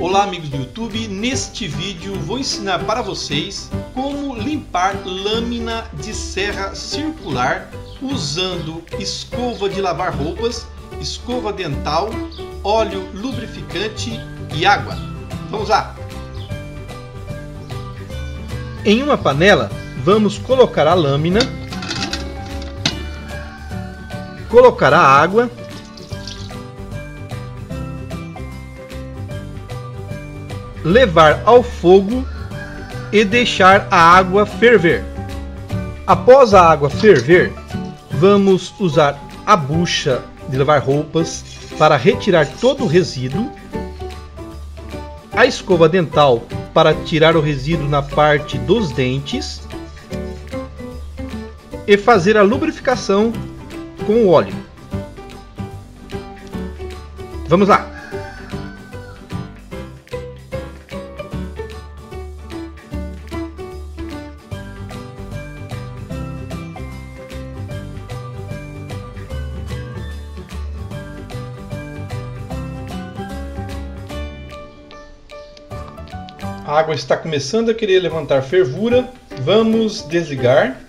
Olá amigos do YouTube, neste vídeo vou ensinar para vocês como limpar lâmina de serra circular usando escova de lavar roupas, escova dental, óleo lubrificante e água. Vamos lá! Em uma panela vamos colocar a lâmina, colocar a água, levar ao fogo e deixar a água ferver. Após a água ferver, vamos usar a bucha de lavar roupas para retirar todo o resíduo, a escova dental para tirar o resíduo na parte dos dentes e fazer a lubrificação com o óleo. Vamos lá! A água está começando a querer levantar fervura. Vamos desligar.